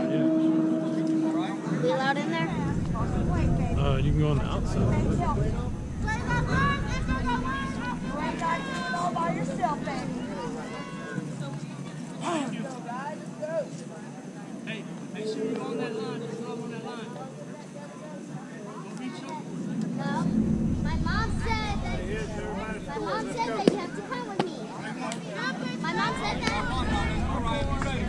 We allowed in there? You can go on the outside. You ain't got to do it all by yourself, baby. Hey, make sure you're on that line. Just love on that line. Don't reach up. No. My mom said that you have to come with me. My mom said that. All right, you ready?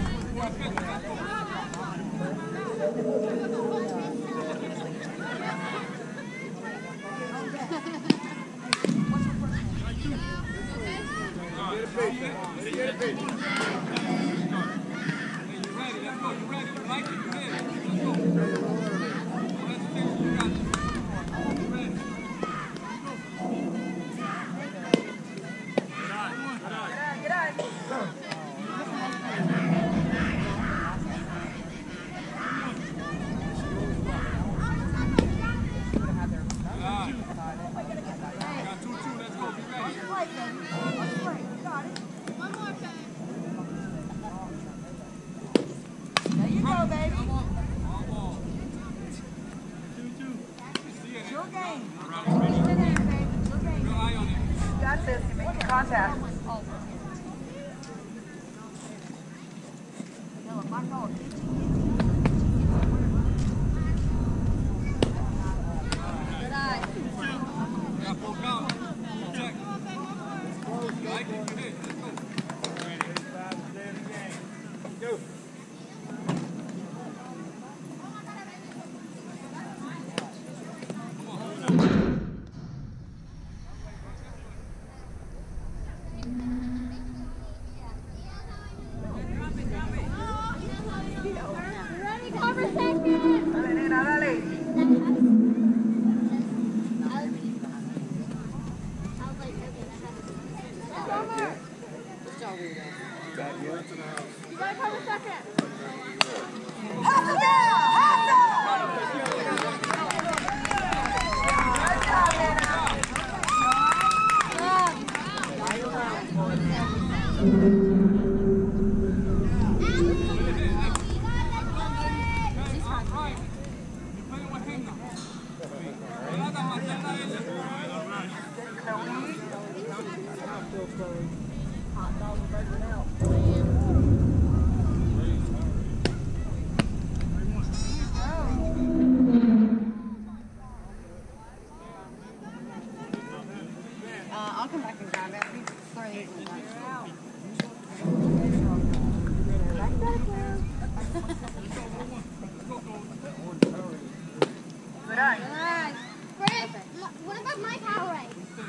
Contact. Ready, conversation. Dale, nena, dale. I'll come back and grab it. We throw these in the lunch. Good eye. Alright. Chris, what about my Powerade?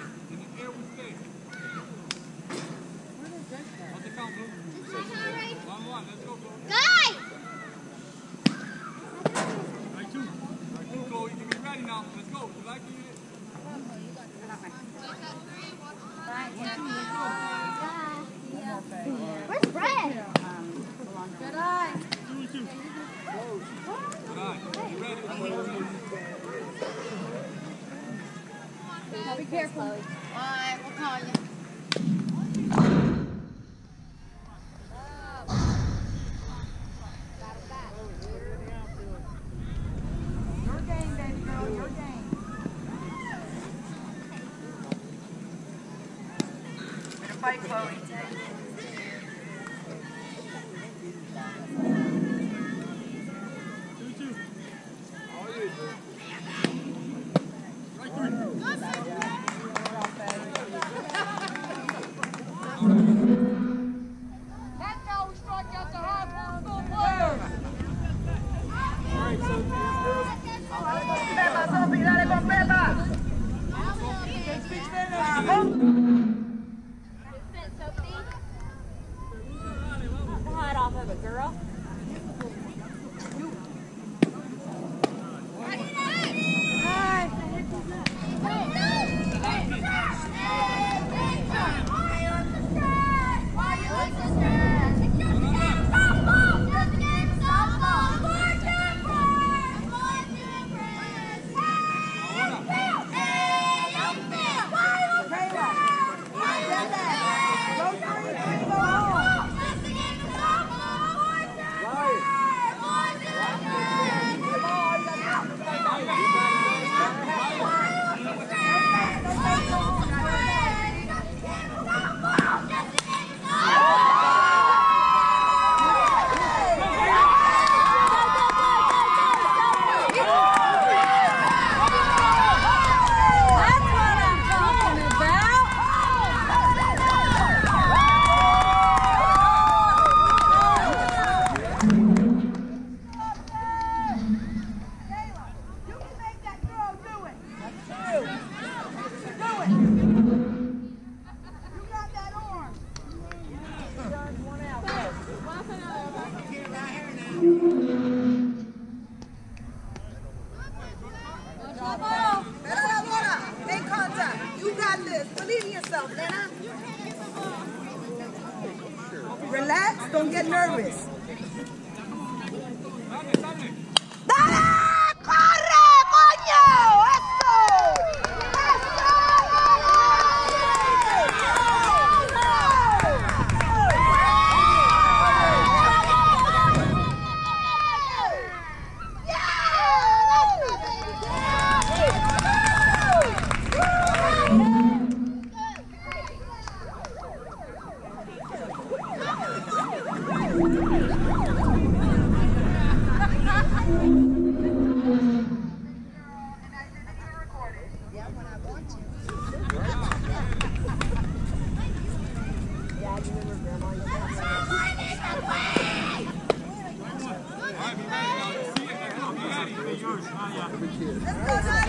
My Powerade? Guys! Chloe, you get ready now. Let's go. You like it? Where's Brett? Good eye. Now be careful. Alright, we'll call you. Your game, baby girl, your game. Gonna fight, Chloe. Pepa, Sofi, dale con Pepa. Vamos. nervous. ¡Dale! ¡Corre, coño! ¡Eso! Let's go,